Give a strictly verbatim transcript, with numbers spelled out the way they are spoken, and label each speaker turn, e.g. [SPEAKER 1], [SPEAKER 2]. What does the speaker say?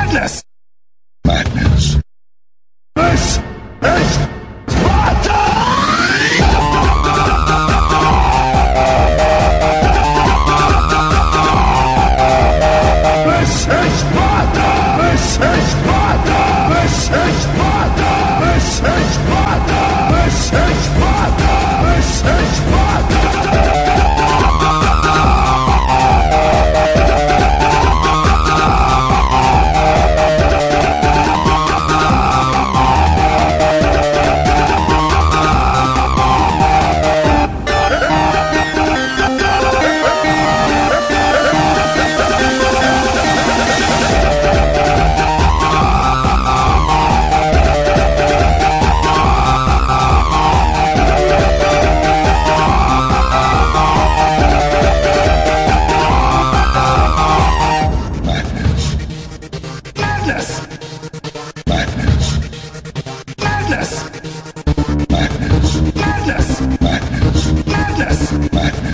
[SPEAKER 1] Madness! Madness! This is Sparta! This is Sparta! This is Sparta! This is Sparta! This is Sparta! This is Sparta! This is Sparta! Madness! Madness! Madness! Madness!